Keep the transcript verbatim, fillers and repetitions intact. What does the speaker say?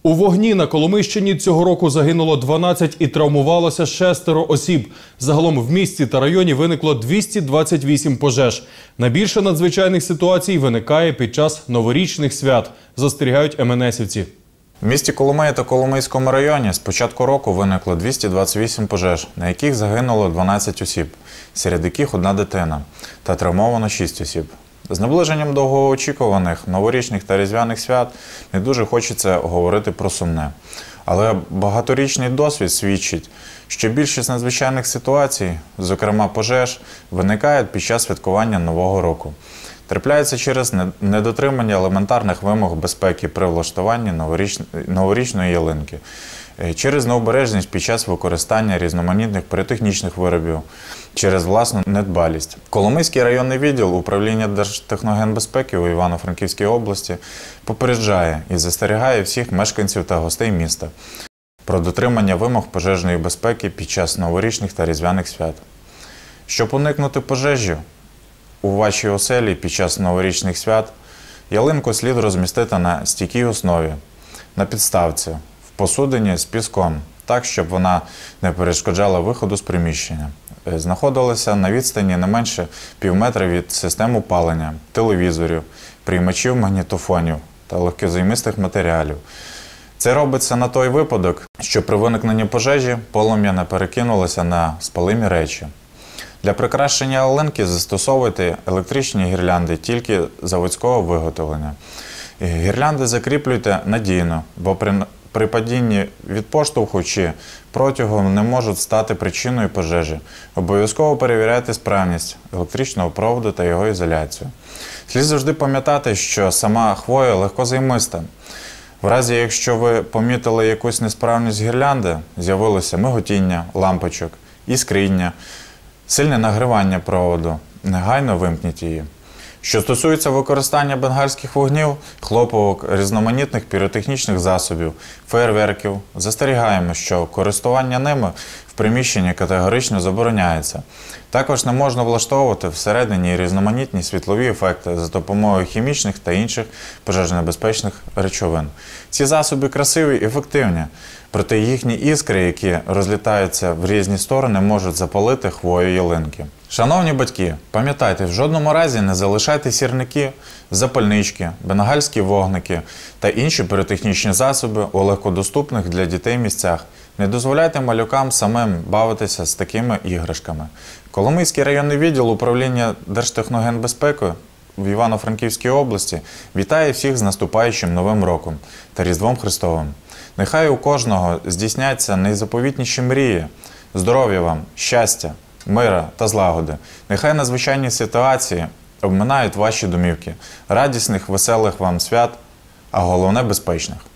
У вогні на Коломийщині цього року загинуло дванадцять і травмувалося шестеро осіб. Загалом в місті та районі виникло двісті двадцять вісім пожеж. Найбільше надзвичайних ситуацій виникає під час новорічних свят, застерігають ем ен есівці. В місті Коломиї та Коломийському районі з початку року виникло двісті двадцять вісім пожеж, на яких загинуло дванадцять осіб, серед яких одна дитина, та травмовано шість осіб. З наближенням довгоочікуваних новорічних та різдвяних свят не дуже хочеться говорити про сумне. Але багаторічний досвід свідчить, що більшість надзвичайних ситуацій, зокрема пожеж, виникають під час святкування Нового року. Трапляється через недотримання елементарних вимог безпеки при влаштуванні новорічної ялинки, через необережність під час використання різноманітних піротехнічних виробів, через власну недбалість. Коломийський районний відділ управління Держтехногенбезпеки у Івано-Франківській області попереджає і застерігає всіх мешканців та гостей міста про дотримання вимог пожежної безпеки під час новорічних та різдвяних свят. Щоб уникнути пожежі у вашій оселі під час новорічних свят, ялинку слід розмістити на стійкій основі, на підставці, в посудині з піском, так, щоб вона не перешкоджала виходу з приміщення. Знаходилася на відстані не менше півметра від систем опалення, телевізорів, приймачів магнітофонів та легкозаймистих матеріалів. Це робиться на той випадок, що при виникненні пожежі полум'я не перекинулося на спалимі речі. Для прикрашення ялинки застосовуйте електричні гірлянди тільки заводського виготовлення. Гірлянди закріплюйте надійно, бо при, при падінні від поштовху чи протягу не можуть стати причиною пожежі. Обов'язково перевіряйте справність електричного проводу та його ізоляцію. Слід завжди пам'ятати, що сама хвоя легкозаймиста. В разі, якщо ви помітили якусь несправність гірлянди, з'явилося миготіння лампочок, іскріння, сильне нагрівання проводу, негайно вимкніть її. Що стосується використання бенгальських вогнів, хлопавок, різноманітних піротехнічних засобів, феєрверків, застерігаємо, що користування ними в приміщенні категорично забороняється. Також не можна влаштовувати всередині різноманітні світлові ефекти за допомогою хімічних та інших пожежонебезпечних речовин. Ці засоби красиві і ефективні, проте їхні іскри, які розлітаються в різні сторони, можуть запалити хвою ялинки. Шановні батьки, пам'ятайте, в жодному разі не залишайте сірники, запальнички, бенгальські вогники та інші піротехнічні засоби у легкодоступних для дітей місцях. Не дозволяйте малюкам самим бавитися з такими іграшками. Коломийський районний відділ управління Держтехногенбезпеки в Івано-Франківській області вітає всіх з наступаючим Новим роком та Різдвом Христовим. Нехай у кожного здійсняться найзаповітніші мрії, здоров'я вам, щастя, мира та злагоди. Нехай надзвичайні ситуації обминають ваші домівки. Радісних, веселих вам свят, а головне – безпечних.